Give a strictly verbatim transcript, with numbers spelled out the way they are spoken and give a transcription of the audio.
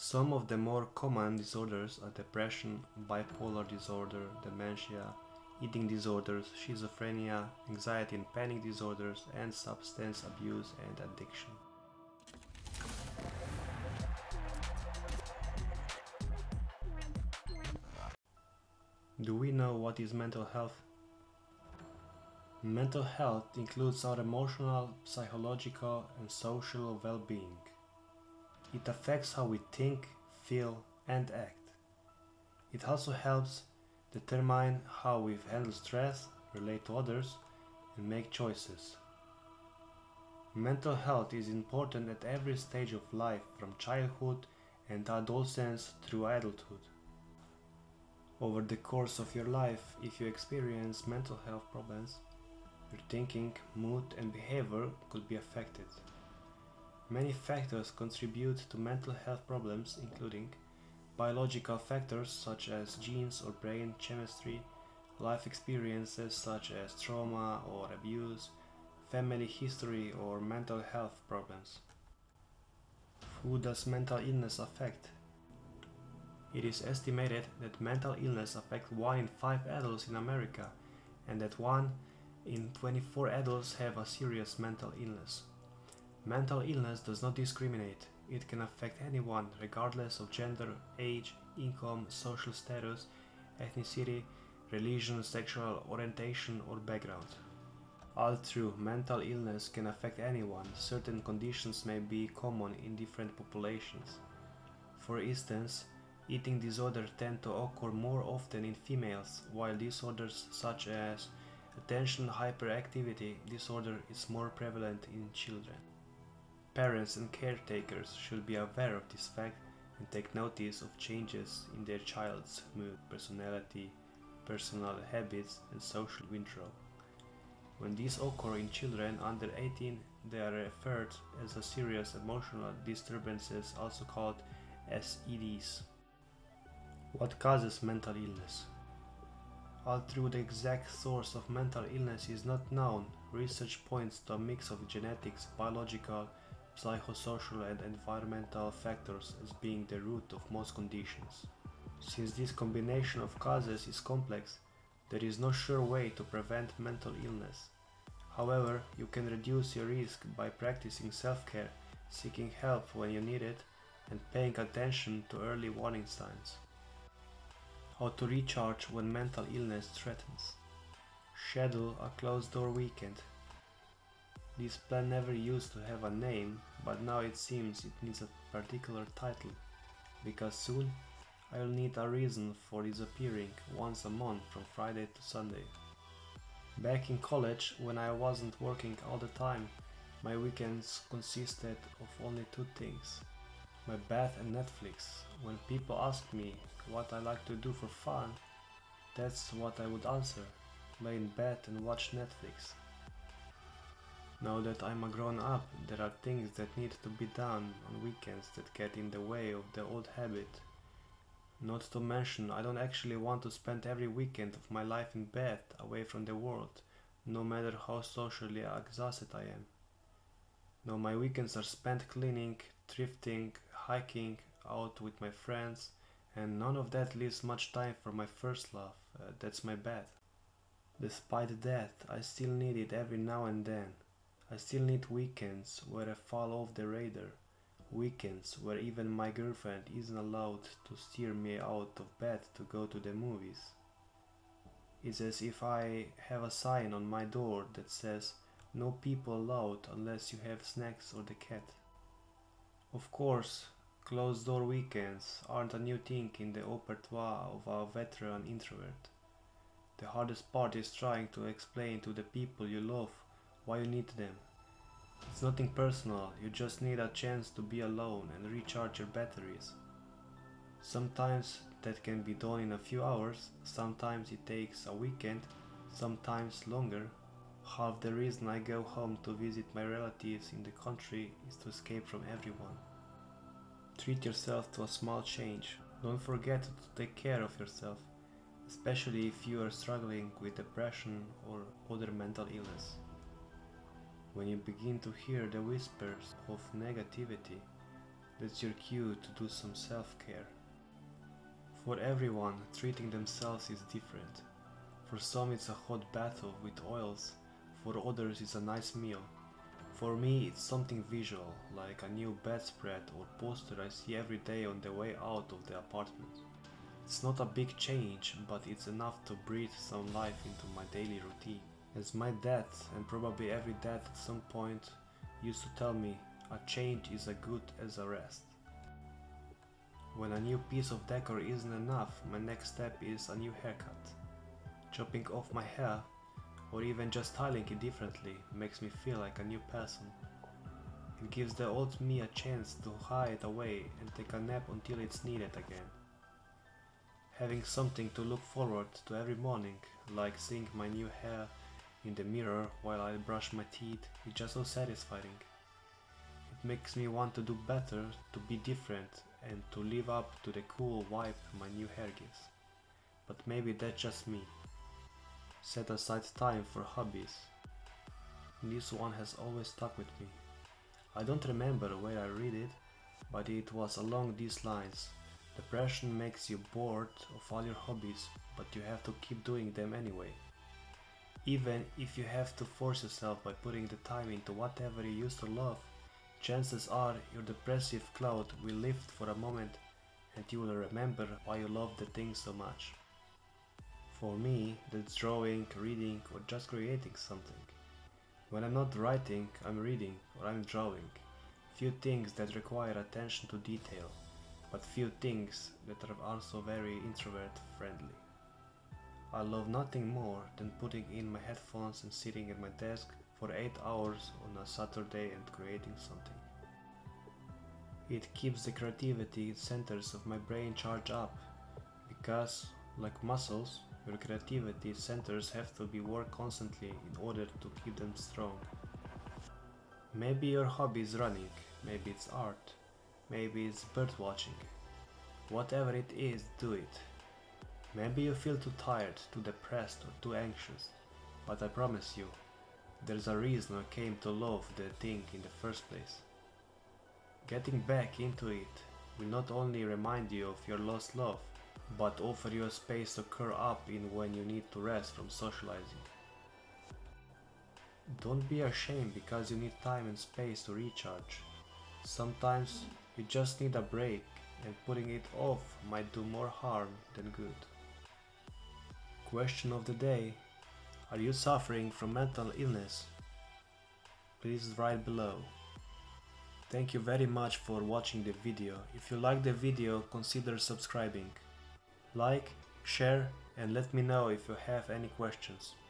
Some of the more common disorders are depression, bipolar disorder, dementia, eating disorders, schizophrenia, anxiety and panic disorders, and substance abuse and addiction. Do we know what is mental health? Mental health includes our emotional, psychological, and social well-being. It affects how we think, feel, and act. It also helps determine how we handle stress, relate to others, and make choices. Mental health is important at every stage of life, from childhood and adolescence through adulthood. Over the course of your life, if you experience mental health problems, your thinking, mood, and behavior could be affected. Many factors contribute to mental health problems, including biological factors such as genes or brain chemistry, life experiences such as trauma or abuse, family history, or mental health problems. Who does mental illness affect? It is estimated that mental illness affects one in five adults in America, and that one in twenty-four adults have a serious mental illness. Mental illness does not discriminate. It can affect anyone regardless of gender, age, income, social status, ethnicity, religion, sexual orientation, or background. Although mental illness can affect anyone, certain conditions may be common in different populations. For instance, eating disorders tend to occur more often in females, while disorders such as attention hyperactivity disorder is more prevalent in children. Parents and caretakers should be aware of this fact and take notice of changes in their child's mood, personality, personal habits, and social withdrawal. When these occur in children under eighteen, they are referred as a serious emotional disturbances, also called S E Ds. What causes mental illness? Although the exact source of mental illness is not known, research points to a mix of genetics, biological, psychosocial, and environmental factors as being the root of most conditions. Since this combination of causes is complex, there is no sure way to prevent mental illness. However, you can reduce your risk by practicing self-care, seeking help when you need it, and paying attention to early warning signs. How to recharge when mental illness threatens. Schedule a closed-door weekend. This plan never used to have a name, but now it seems it needs a particular title, because soon I'll need a reason for disappearing once a month from Friday to Sunday. Back in college, when I wasn't working all the time, my weekends consisted of only two things: my bath and Netflix. When people ask me what I like to do for fun, that's what I would answer: lay in bed and watch Netflix. Now that I'm a grown up, there are things that need to be done on weekends that get in the way of the old habit. Not to mention, I don't actually want to spend every weekend of my life in bed, away from the world, no matter how socially exhausted I am. No, my weekends are spent cleaning, thrifting, hiking, out with my friends, and none of that leaves much time for my first love, uh, that's my bed. Despite that, I still need it every now and then. I still need weekends where I fall off the radar, weekends where even my girlfriend isn't allowed to steer me out of bed to go to the movies. It's as if I have a sign on my door that says, "No people allowed unless you have snacks or the cat." Of course, closed-door weekends aren't a new thing in the repertoire of a veteran introvert. The hardest part is trying to explain to the people you love why you need them. It's nothing personal, you just need a chance to be alone and recharge your batteries. Sometimes that can be done in a few hours, sometimes it takes a weekend, sometimes longer. Half the reason I go home to visit my relatives in the country is to escape from everyone. Treat yourself to a small change. Don't forget to take care of yourself, especially if you are struggling with depression or other mental illness. When you begin to hear the whispers of negativity, that's your cue to do some self-care. For everyone, treating themselves is different. For some it's a hot bath with oils, for others it's a nice meal. For me it's something visual, like a new bedspread or poster I see every day on the way out of the apartment. It's not a big change, but it's enough to breathe some life into my daily routine. As my dad, and probably every dad at some point, used to tell me, a change is as good as a rest. When a new piece of decor isn't enough, my next step is a new haircut. Chopping off my hair, or even just styling it differently, makes me feel like a new person. It gives the old me a chance to hide away and take a nap until it's needed again. Having something to look forward to every morning, like seeing my new hair in the mirror while I brush my teeth, is just so satisfying. It makes me want to do better, to be different, and to live up to the cool vibe my new hair gives. But maybe that's just me. Set aside time for hobbies. This one has always stuck with me. I don't remember where I read it, but it was along these lines. Depression makes you bored of all your hobbies, but you have to keep doing them anyway. Even if you have to force yourself by putting the time into whatever you used to love, chances are your depressive cloud will lift for a moment and you will remember why you love the thing so much. For me, that's drawing, reading, or just creating something. When I'm not writing, I'm reading or I'm drawing. Few things that require attention to detail, but few things that are also very introvert friendly. I love nothing more than putting in my headphones and sitting at my desk for eight hours on a Saturday and creating something. It keeps the creativity centers of my brain charged up, because, like muscles, your creativity centers have to be worked constantly in order to keep them strong. Maybe your hobby is running, maybe it's art, maybe it's bird watching. Whatever it is, do it. Maybe you feel too tired, too depressed, or too anxious, but I promise you, there's a reason I came to love the thing in the first place. Getting back into it will not only remind you of your lost love, but offer you a space to curl up in when you need to rest from socializing. Don't be ashamed because you need time and space to recharge. Sometimes you just need a break, and putting it off might do more harm than good. Question of the day: are you suffering from mental illness? Please write below. Thank you very much for watching the video. If you like the video, consider subscribing. Like, share, and let me know if you have any questions.